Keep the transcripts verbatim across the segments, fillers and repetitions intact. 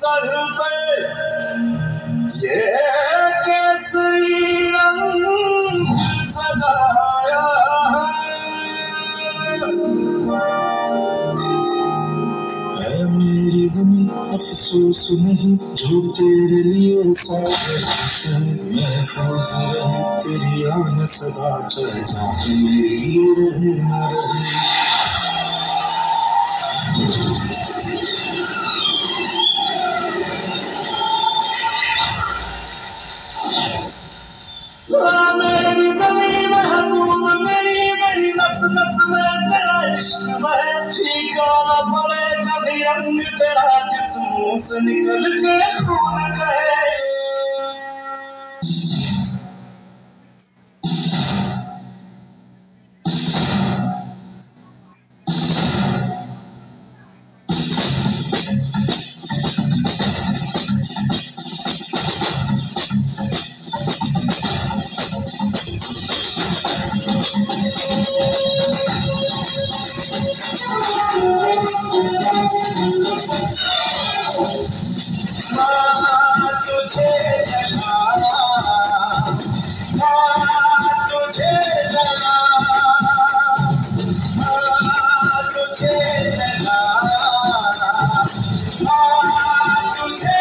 Sir पे ये केसरी रंग सजाया है मेरी ज़मीं अफसोस नहीं जो तेरे लिए सारे महफूज रहे तेरी आन सदा चाहे जहाँ मेरे लिए रहे न रहे। मेरी ज़मीं महबूब मेरी मेरी नस नस में तेरा इश्क बहे फीका न पड़े कभी रंग तेरा जिस मुंह से निकल के खून बहे। तुझे जगाया तुझे जगाया तुझे जगाया तुझे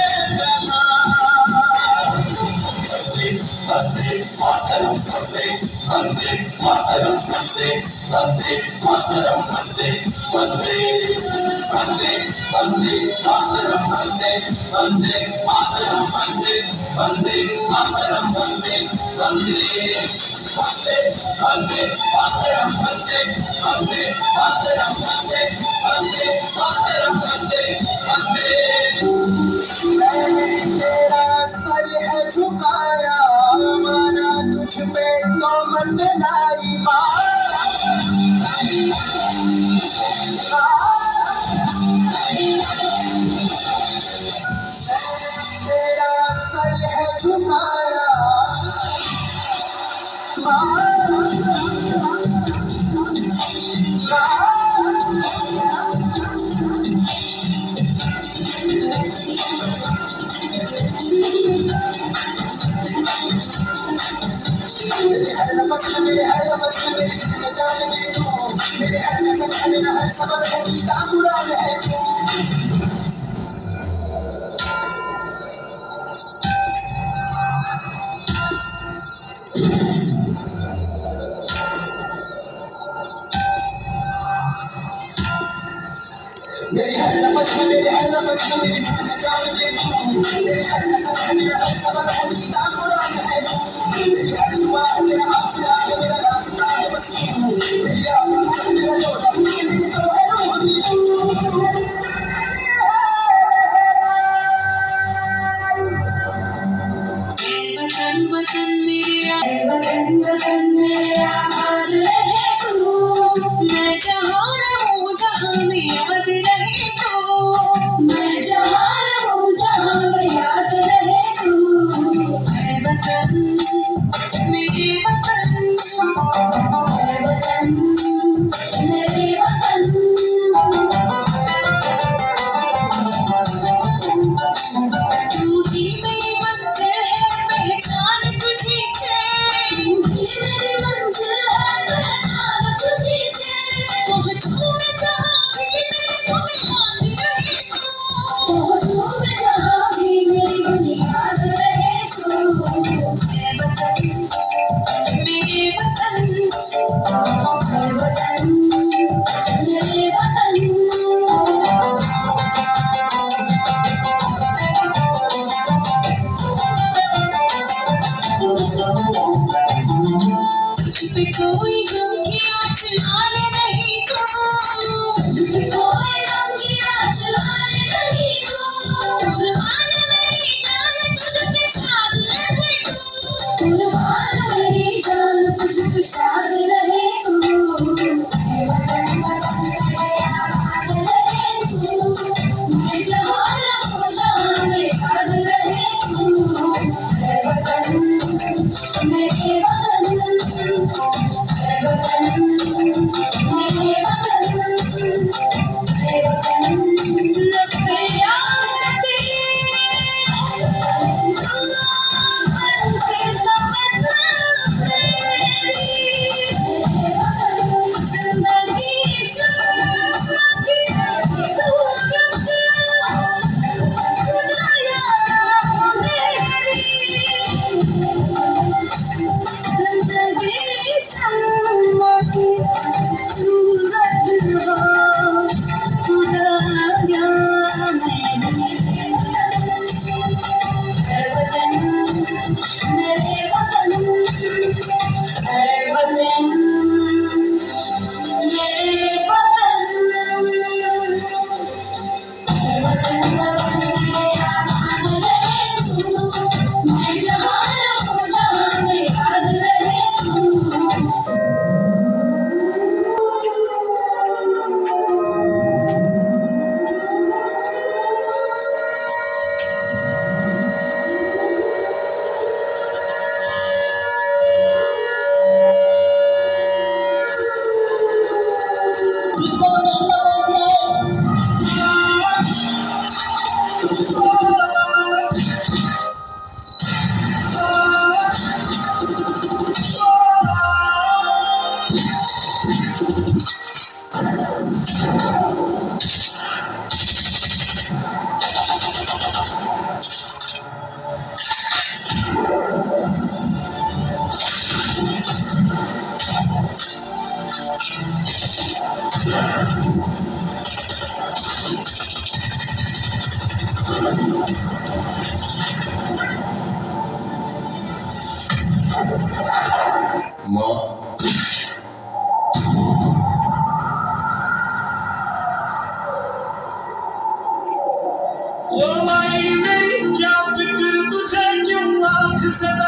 वंदे मातरम वंदे वंदे मातरम वंदे वंदे मातरम वंदे वंदे वंदे वंदे मातरम वंदे वंदे मातरम वंदे वंदे मातरम वंदे वंदे वंदे वंदे मातरम वंदे वंदे मातरम वंदे वंदे मातरम वंदे वंदे। तेरा सर है झुकाया माना तुझ पे तो मत लाई तेरा सर है झुकाया मेरे हर नफस में मेरे हर नफस में मेरी जिंदगी जान में तू मेरे हर नफस में मेरा हर सबक है गीता कुरान है तू। मेरे हर नफस में मेरे हर नफस में मेरी जिंदगी जान में तू मेरे हर नफस में मेरा हर सबक है गीता कुरान है तू। मेरी हर दुआ मेरा आसरा है मेरा रास्ता है बस तू मेरी आवाज़ मेरा जोड़ा मेरी तो है रूह भी तू। वतन वतन मेरा वतन वतन मेरा आबाद रहे तू मैं जहाँ रहूँ जहाँ में याद रहे तू मैं जहाँ रहूँ जहाँ में याद रहे तू। है वतन मेरे वतन है वतन मेरे वतन तू ही मेरी मंजिल है पहचान तुझी से तू ही मेरी मंजिल है पहचान तुझी से पहुँचूं मैं जहाँ भी मेरी दुनिया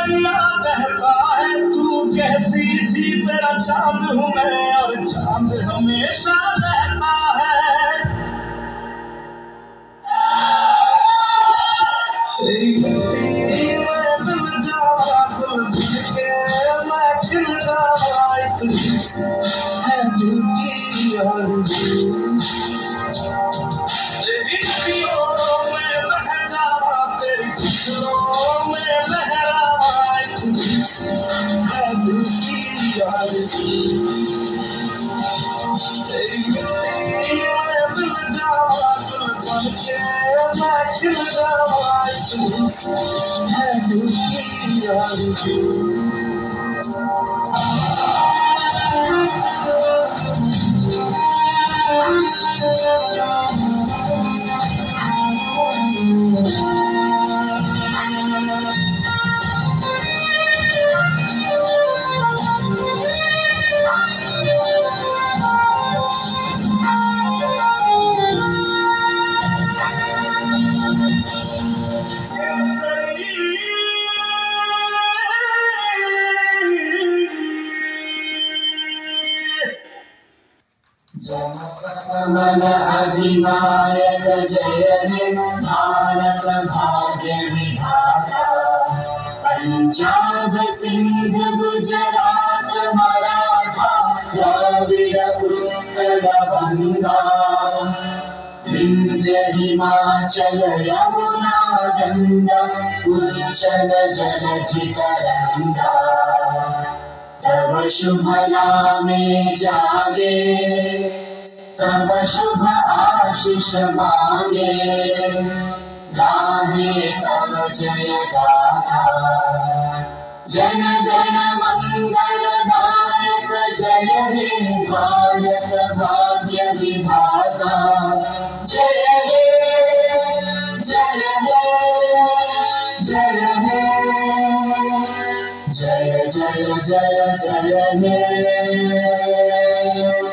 दरिया कहता है, तू कहती थी तेरा चांद हूँ मैं, और चांद हमेशा रहता है। तेरी मिट्टी में मिल जावा, गुल के मैं खिल जावा, इतनी सी है दिल की आरज़ू। तेरी खुशियों में बह जावा, तेरी खुशियों में लहरावा, इतनी सी है दिल की आरज़ू। तेरी मिट्टी में मिल जावा, गुल बन के मैं खिल जावा, इतनी सी है दिल की आरज़ू। जनगणमन अधिनायक जय हे भारत भाग्य विधाता। पंजाब सिंध गुजरात मराठा द्रविड़ उत्कल बंगा। विंध्य हिमाचल यमुना गंगा उच्चल जलधि तरंगा। तव शुभ नामे जागे, तव शुभ आशीष मांगे, गाहे तव जय गाथा। जन गण मंगल नायक जय हे भारत भाग्य विधाता। जय हे जय हे जय हे जय जय जय जय हे।